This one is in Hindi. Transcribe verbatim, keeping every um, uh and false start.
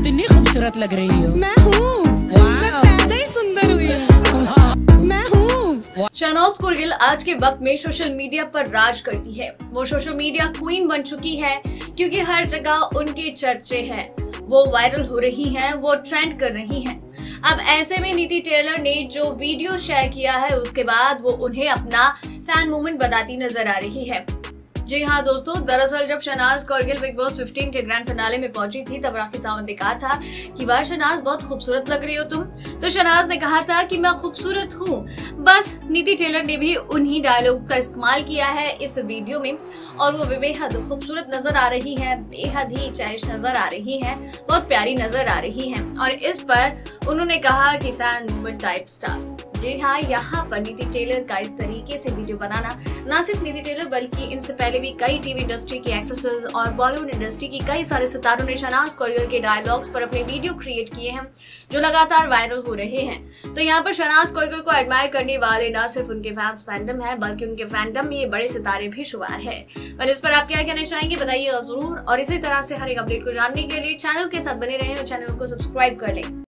कितनी खूबसूरत लग रही हो। मैं हूँ, मैं पैदा ही सुंदर हुई हूँ। मैं हूँ। शहनाज कौरगिल आज के वक्त में सोशल मीडिया पर राज करती है। वो सोशल मीडिया क्वीन बन चुकी है क्योंकि हर जगह उनके चर्चे हैं, वो वायरल हो रही हैं, वो ट्रेंड कर रही हैं। अब ऐसे में नीति टेलर ने जो वीडियो शेयर किया है उसके बाद वो उन्हें अपना फैन मूवमेंट बताती नजर आ रही है। जी हाँ दोस्तों, दरअसल जब शहनाज कौरगिल बिग बॉस पंद्रह के ग्रैंड फिनाले में पहुंची थी तब राखी सावंत ने कहा था कि वाह शहनाज, बहुत खूबसूरत लग रही हो तुम। तो शहनाज ने कहा था कि मैं खूबसूरत हूँ। बस नीति टेलर ने भी उन्हीं डायलॉग का इस्तेमाल किया है इस वीडियो में और वो बेहद खूबसूरत नजर आ रही है, बेहद ही चाइश नजर आ रही है, बहुत प्यारी नजर आ रही है। और इस पर उन्होंने कहा कि फैन मूवमेंट टाइप स्टार। जी हाँ, यहाँ पर नीति टेलर का इस तरीके से वीडियो बनाना न सिर्फ नीति टेलर बल्कि इनसे पहले भी कई टीवी इंडस्ट्री की एक्ट्रेसेस और बॉलीवुड इंडस्ट्री की कई सारे सितारों ने शहनाज कौरगिल के डायलॉग्स पर अपने वीडियो क्रिएट किए हैं जो लगातार वायरल हो रहे हैं। तो यहाँ पर शहनाज कौरगिल को एडमायर करने वाले न सिर्फ उनके फैंस फैंडम है बल्कि उनके फैंडम में ये बड़े सितारे भी शुमार है। वह इस पर आप क्या कहना चाहेंगे बताइएगा जरूर, और इसी तरह से हर एक अपडेट को जानने के लिए चैनल के साथ बने रहें और चैनल को सब्सक्राइब कर लें।